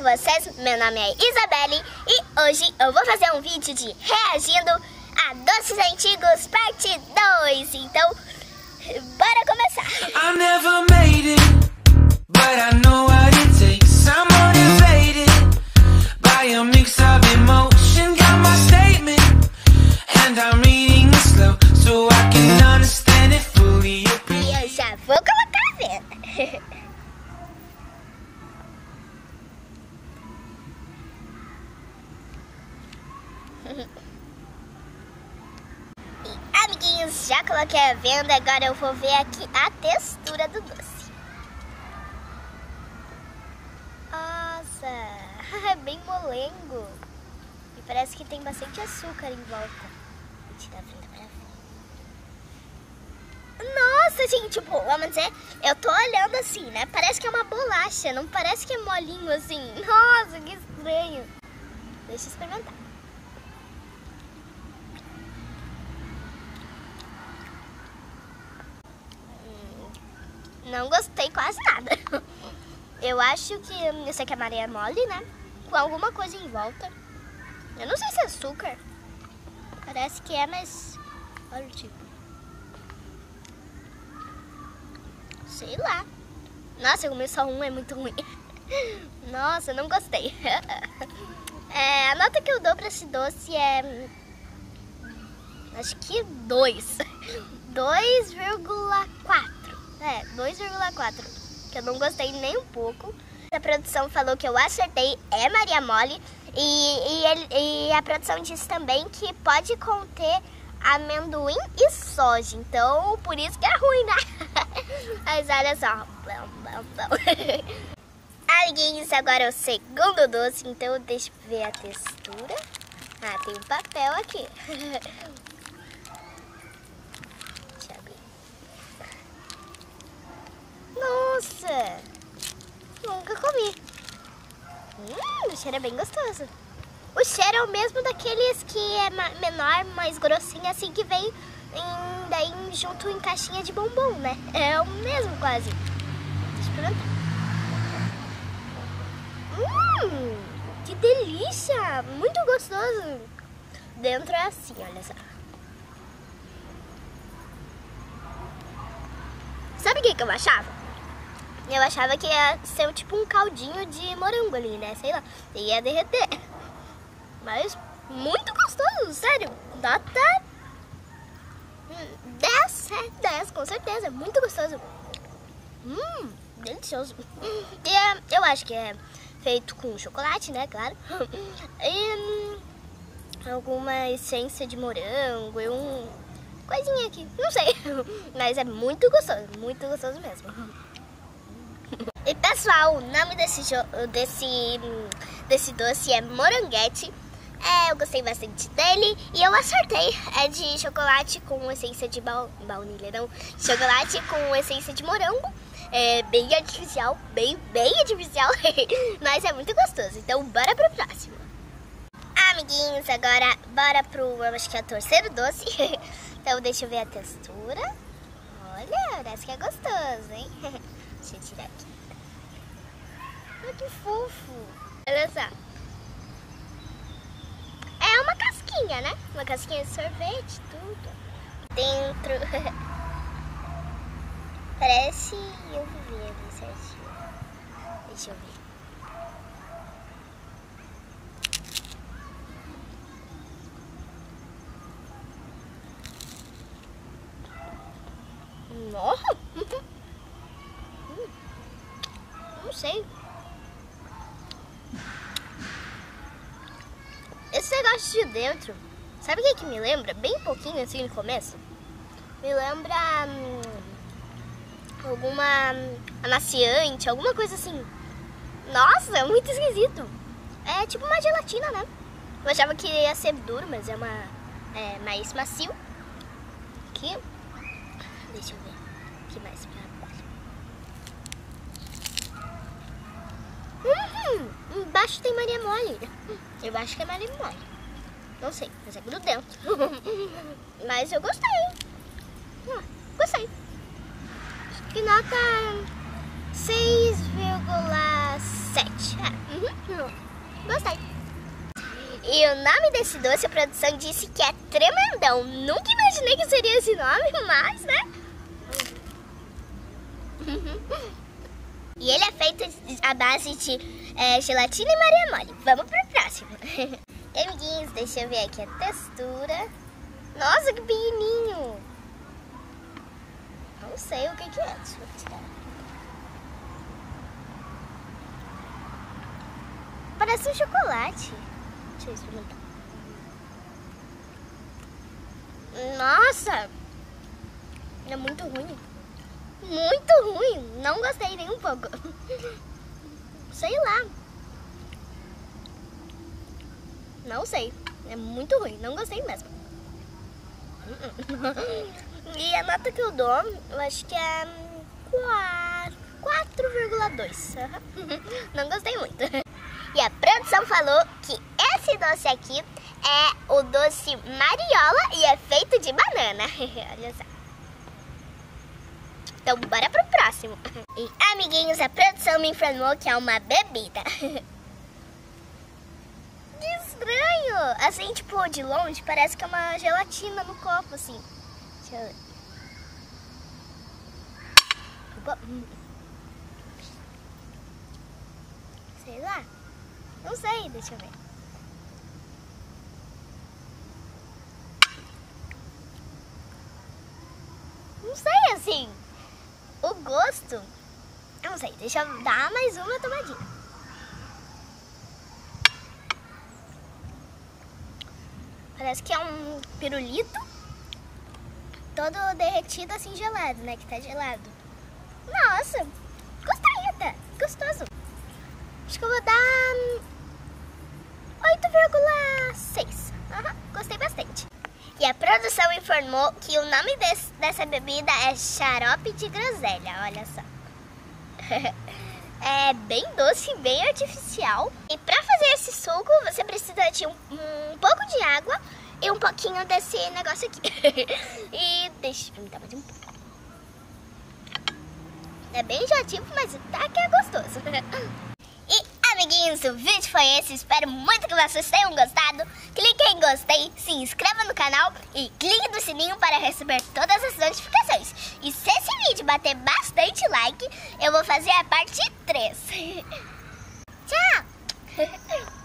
com vocês? Meu nome é Isabelle e hoje eu vou fazer um vídeo de reagindo a Doces Antigos parte 2. Então, bora começar! I never made it, but I know what it takes. I'm motivated by a mix of emotion. Got my statement, and I'm reading it slow so I can understand it fully. E eu já vou colocar a venda. E, amiguinhos, já coloquei a venda, agora eu vou ver aqui a textura do doce. Nossa, é bem molengo. E parece que tem bastante açúcar em volta. Vou tirar a venda pra ver. Nossa, gente, tipo, vamos dizer, eu tô olhando assim, né? Parece que é uma bolacha, não parece que é molinho assim. Nossa, que estranho. Deixa eu experimentar. Não gostei quase nada. Eu acho que isso aqui é Maria mole, né? Com alguma coisa em volta. Eu não sei se é açúcar. Parece que é, mas olha o tipo. Sei lá. Nossa, eu comi só um, é muito ruim. Nossa, não gostei. A nota que eu dou pra esse doce é... acho que 2. 2,4. 2,4. Que eu não gostei nem um pouco. A produção falou que eu acertei, é Maria mole. E a produção disse também que pode conter amendoim e soja. Então, por isso que é ruim, né? Mas olha só. Amiguinhos, agora é o segundo doce. Então, deixa eu ver a textura. Ah, tem um papel aqui. Deixa eu abrir. Nossa! Nunca comi. O cheiro é bem gostoso. O cheiro é o mesmo daqueles que é menor, mais grossinho, assim, que vem daí junto em caixinha de bombom, né? É o mesmo quase. Deixa eu experimentar. Que delícia! Muito gostoso. Dentro é assim, olha só. Sabe o que eu achava? Eu achava que ia ser tipo um caldinho de morango ali, né? Sei lá, ia derreter. Mas muito gostoso, sério. Nota 10, 10, com certeza. Muito gostoso. Delicioso. E eu acho que é feito com chocolate, né? Claro. E alguma essência de morango e coisinha aqui. Não sei. Mas é muito gostoso mesmo. E pessoal, o nome desse doce é moranguete. Eu gostei bastante dele e eu acertei. É de chocolate com essência de baunilha, não. Chocolate com essência de morango. É bem artificial, bem artificial. Mas é muito gostoso. Então bora pro próximo. Amiguinhos, agora bora pro, eu acho que é o terceiro doce. Então deixa eu ver a textura. Olha, parece que é gostoso, hein? Deixa eu tirar aqui. Olha que fofo. Olha só. É uma casquinha, né? Uma casquinha de sorvete, tudo. Dentro. Parece eu vivi ali certinho. Deixa eu ver. Nossa! Não sei. Esse negócio de dentro, sabe o que me lembra? Bem pouquinho assim no começo. Me lembra alguma amaciante, alguma coisa assim. Nossa, é muito esquisito. É tipo uma gelatina, né? Eu achava que ia ser duro, mas é mais macio. Aqui. Deixa eu ver. O que mais pra baixo? Embaixo tem Maria mole. Eu acho que é Maria mole. Não sei, mas é grudento. Mas eu gostei. Gostei. Que nota 6,7. Gostei. E o nome desse doce, a produção disse que é tremendão. Nunca imaginei que seria esse nome, mas, né? E ele é feito à base de gelatina e Maria Mole. Vamos pro próximo. Amiguinhos, deixa eu ver aqui a textura. Nossa, que pequenininho. Não sei o que é. Deixa eu tirar. Parece um chocolate. Deixa eu experimentar. Nossa! É muito ruim. Muito ruim. Não gostei nem um pouco. Sei lá. Não sei. É muito ruim. Não gostei mesmo. E a nota que eu dou, eu acho que é 4,2. Não gostei muito. E a produção falou que esse doce aqui é o doce Mariola e é feito de banana. Olha só. Então bora pro próximo. E amiguinhos, a produção me informou que é uma bebida. Que estranho. Assim, tipo, de longe parece que é uma gelatina no copo, assim. Deixa eu ver. Sei lá. Não sei, deixa eu ver. Não sei, assim. O gosto. Eu não sei, deixa eu dar mais uma tomadinha. Parece que é um pirulito. Todo derretido assim, gelado, né? Que tá gelado. Nossa, gostei até. Gostoso. Acho que eu vou dar 8,6. Gostei bastante. E a produção informou que o nome dessa bebida é xarope de groselha, olha só. É bem doce, bem artificial. E pra fazer esse suco, você precisa de um pouco de água e um pouquinho desse negócio aqui. E deixa eu experimentar mais um pouco. É bem enjoativo, mas tá que é gostoso. Amiguinhos, o vídeo foi esse, espero muito que vocês tenham gostado. Clique em gostei, se inscreva no canal e clique no sininho para receber todas as notificações. E se esse vídeo bater bastante like, eu vou fazer a parte 3. Tchau!